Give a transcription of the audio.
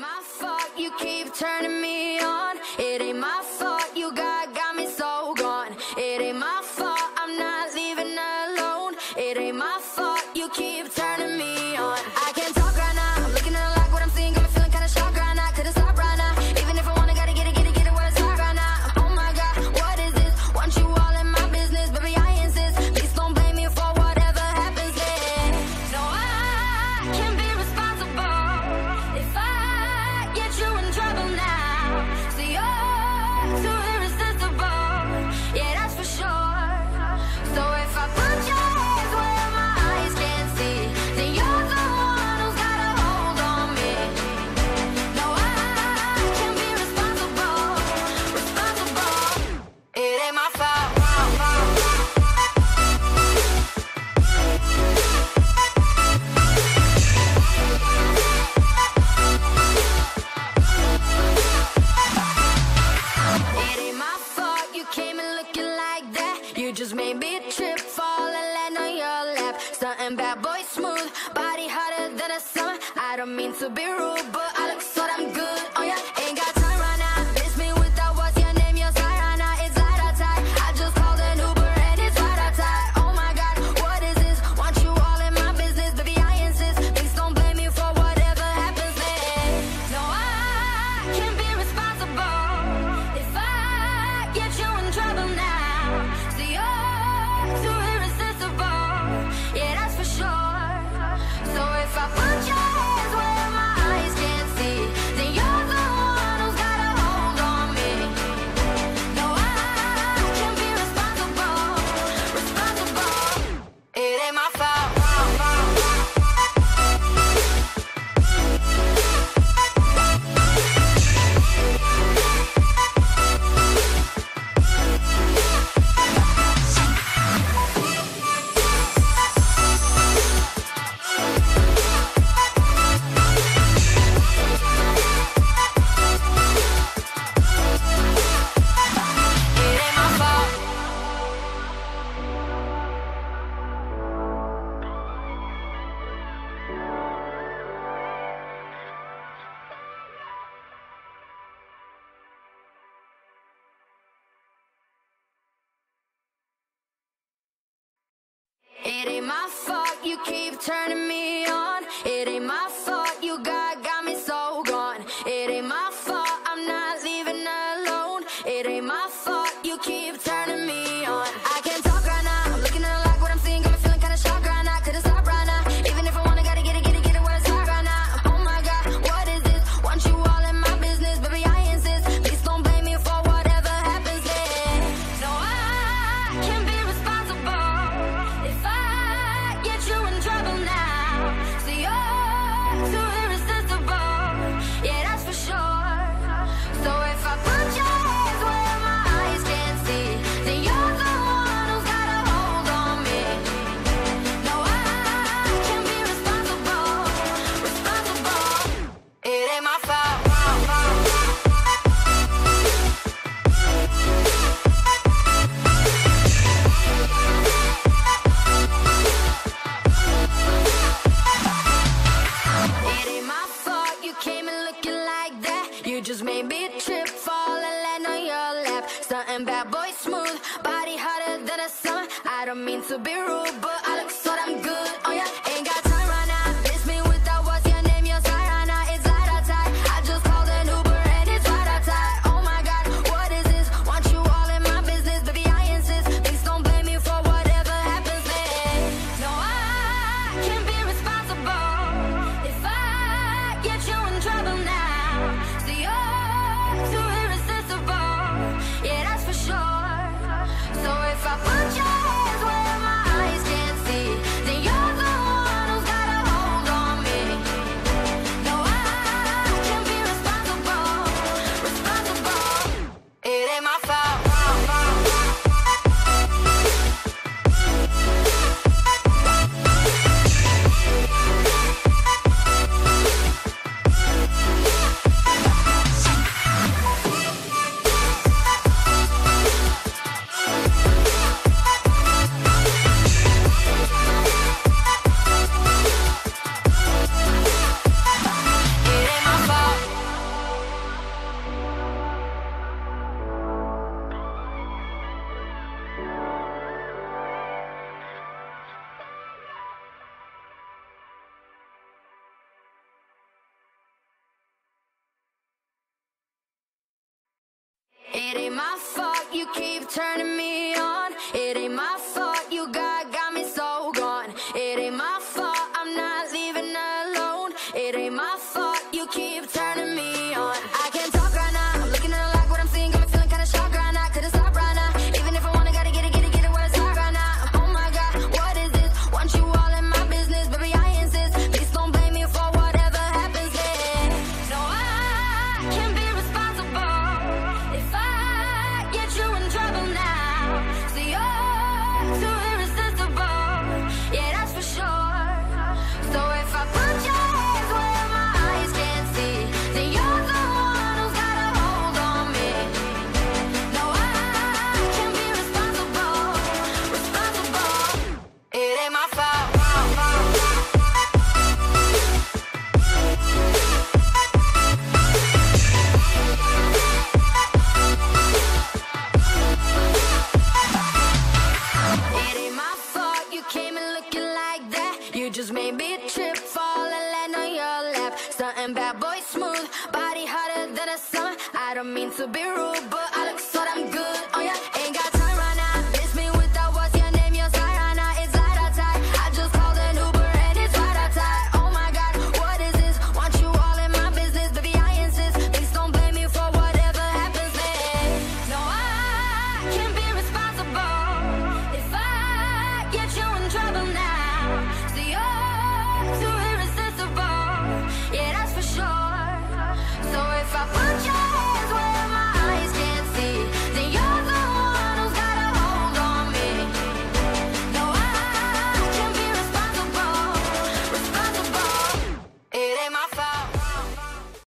my fault you keep turning me on. It ain't my fault you got me so gone. It ain't my fault I'm not leaving alone. It ain't my fault you keep turning me on. I can't talk right now, I'm looking at like what I'm seeing, got me feeling kinda shocked right now. Couldn't stop right now, even if I wanna, gotta get it where it's hot right now. Oh my God, what is this? Want you all in my business, baby I insist. Please don't blame me for whatever happens then. No, I can't be responsible if I get you in trouble now. So you're too irresistible, yeah that's for sure. So if I put your hands where my eyes can't see, then you're the one who's got a hold on me. No, I can't be responsible. It ain't my fault. It ain't my fault you came in looking like that. You just made me trip, fall and land on your lap. Something bad boy smooth, body hotter than a summer. I don't mean to be rude, but I look so damn good. Oh yeah, ain't got time right now. Miss me without what's your name, your side right now. It's light outside. I just called an Uber and it's right outside. Oh my God, what is this? Want you all in my business, baby I insist. Please don't blame me for whatever happens then. No, I can't be responsible if I get you in trouble now. So you're too irresistible, yeah that's for sure. So if I put your hands where my eyes can't see, then you're the one who's got a hold on me. No, I can't be responsible. It ain't my fault. It ain't my fault. It ain't my fault you keep turning me on. It ain't my fault you got me so gone. It ain't my fault I'm not leaving alone. It ain't my fault you keep turning me on. I can't talk right now, I'm looking at like what I'm seeing, got me feeling kinda shocked right now. Couldn't stop right now, even if I wanna, gotta get it where it's hot right now. Oh my God, what is this? Want you all in my business, baby I insist. Please don't blame me for whatever happens then. No, I can't be responsible if I get you in trouble now. So you're too irresistible, yeah that's for sure. So if I put your hands where my eyes can't see, then you're the one who's got a hold on me. No, I can't be responsible. It ain't my fault. It ain't my fault you came in looking like that. You just made me trip, fall and land on your lap. Something bad boy smooth, body hotter than a summer. I don't mean to be rude, but I look so damn good. Oh yeah, ain't got time right now. Miss me without what's your name, your side right now. It's light outside. I just called an Uber and it's right outside. Oh my God, what is this? Want you all in my business, baby I insist. Please don't blame me for whatever happens then. No, I can't be responsible if I get you in trouble now. So you're too irresistible, yeah that's for sure. So if I put your hands where my eyes can't It ain't my fault you keep turning me on. It ain't my fault you got me so gone. It ain't my fault I'm not leaving alone. It ain't my fault you keep turning me on. I can't talk right now, I'm looking at it like what I'm seeing, got me feeling kinda shocked right now. Couldn't stop right now, even if I wanna, gotta get it where it's hot right now. Oh my God, what is this? Want you all in my business, baby I insist. Please don't blame me for whatever happens here. No, I can't be responsible if I get you in trouble now. So you're too irresistible, yeah that's for sure. So if I put your hands where my eyes can't see, then you're the one who's got a hold on me. No, I can't be responsible. It ain't my fault. It ain't my fault you came in looking like that. You just made me trip, fall and land on your lap. Stuntin' bad boy smooth, body hotter than a summer. I don't mean to be rude, but I look so